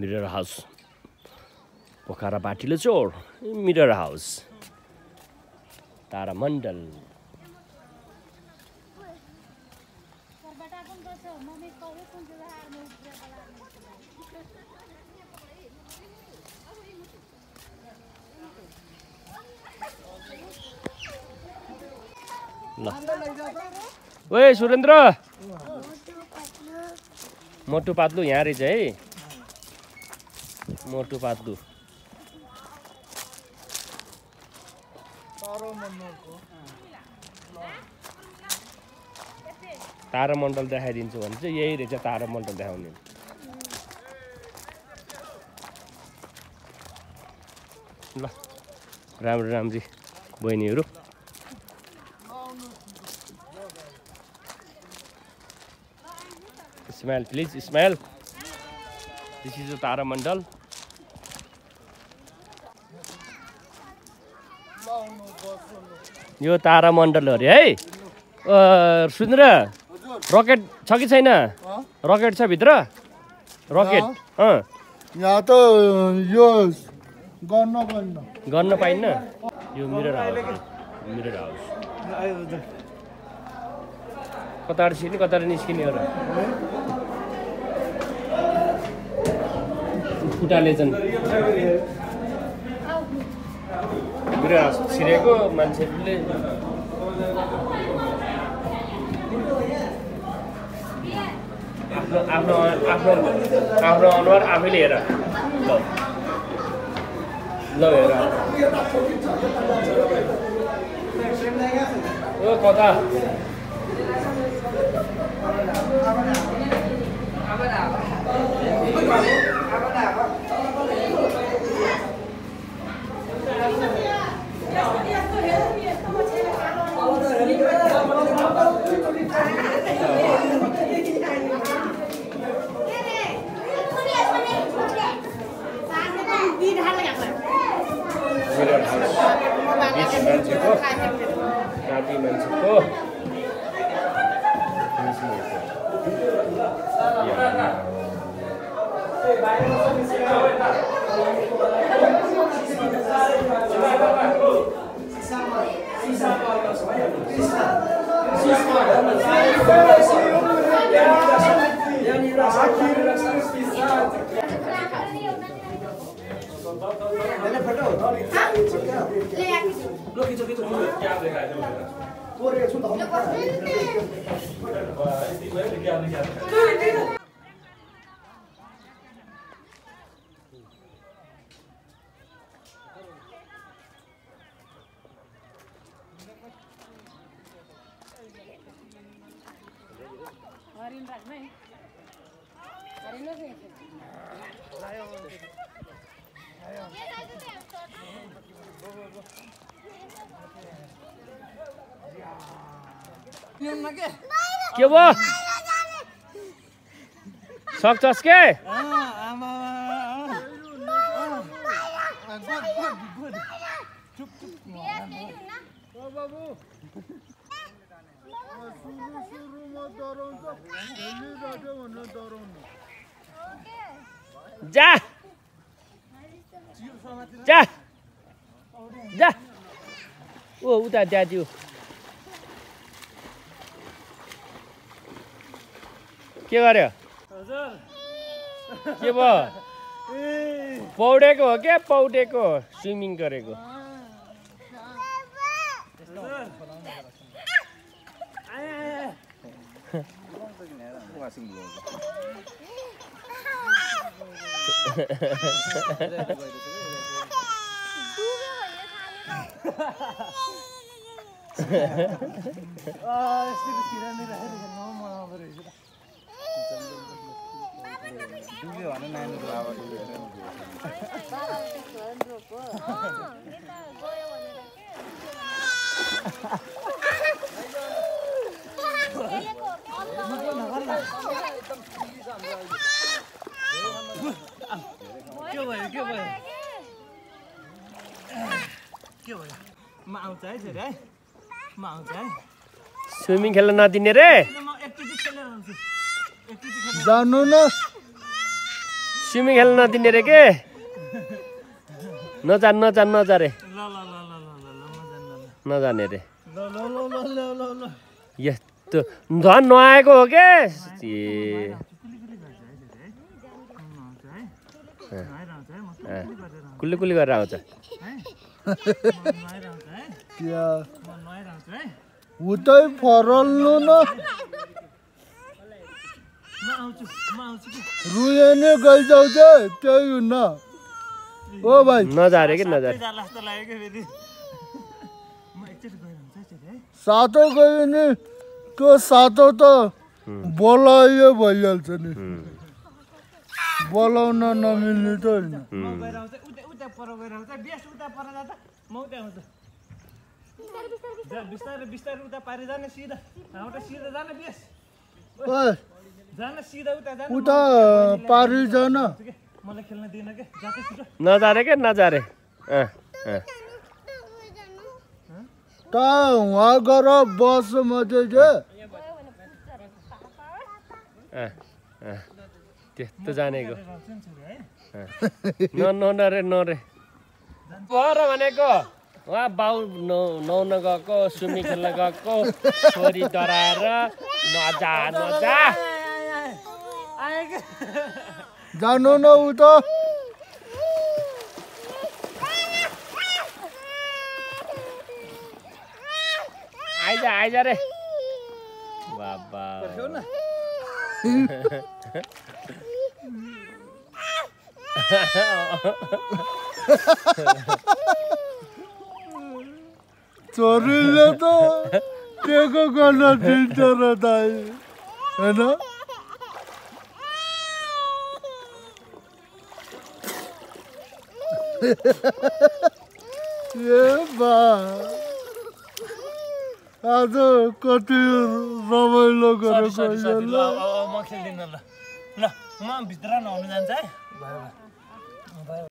mirror house Pokhara बाटिलो चोर mirror house तारामण्डल ल ओए सुरेन्द्र मोटु पातलु यहाँ रहेछ है मोटु पातलु तारामण्डल देखाइदिन्छु भने चाहिँ यही रहेछ तारामण्डल देखाउने ल राम्रो राम्री बहिनीहरू smile please smile this is तारामण्डल यो तारामण्डल अरे है सुनेर रकेट छ कि छैन रकेट छ भित्र रकेट यहाँ त यो गर्न पाइन्न यो मिरर हाउस कता छिर्ने कता निस्किने हो र खुट्टाले चाहिँ मिरर हाउस छिरेको मान्छेहरूले आफ्नो अनुहार आफैले हेर ल हेर ओ कता मान्छेको के भयो सक्छस् के जा जा जा ओ उता ड्याडी के गर्यो के भयो पौडेको हो क्या पौडेको स्विमिङ गरेको स्विमिङ खेल्न नदिने रे जानु न स्विमिङ खेल्न नदिने रे के नजान नजान नजा रे नजाने रे यस्तो झन् नआएको हो के कुल्ली कुल्ली गरेर आउँछ उतै फरल्नु न रुए नै गइजाउ दे त्यही हुन्न ओ भाइ नजा रे कि नजा सातो गयो नि त्यो सातो त बोलायो भइहाल्छ नि बोलाउन नमिल्ने त होइन उता पारि जान नजा रे के नजा रे त वहाँ गएर बस मात्रै के त्यस्तो जानेको नरे नरे पर भनेको उहाँ बाउ नुहाउन गएको स्विमिङ खेल्न गएको छोरी डराएर नजा नजा जानु न उता आइज रे बाबा छोरीले त टेको गर्न दिन्छ र दाइ होइन ए बा आज कति रमाइलो गरेको ल म खेल्दिनँ ल म भित्र नहुनु जान्छ है